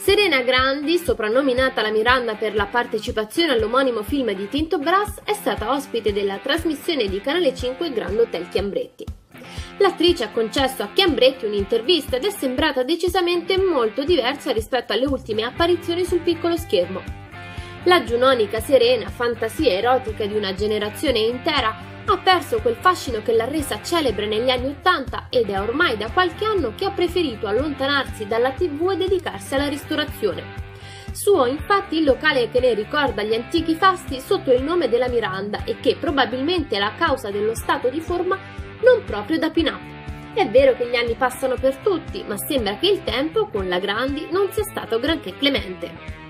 Serena Grandi, soprannominata la Miranda per la partecipazione all'omonimo film di Tinto Brass, è stata ospite della trasmissione di Canale 5 Grand Hotel Chiambretti. L'attrice ha concesso a Chiambretti un'intervista ed è sembrata decisamente molto diversa rispetto alle ultime apparizioni sul piccolo schermo. La giunonica Serena, fantasia erotica di una generazione intera, ha perso quel fascino che l'ha resa celebre negli anni '80 ed è ormai da qualche anno che ha preferito allontanarsi dalla TV e dedicarsi alla ristorazione. Suo infatti il locale che ne ricorda gli antichi fasti sotto il nome della Miranda e che probabilmente è la causa dello stato di forma non proprio da pin-up. È vero che gli anni passano per tutti, ma sembra che il tempo con la Grandi non sia stato granché clemente.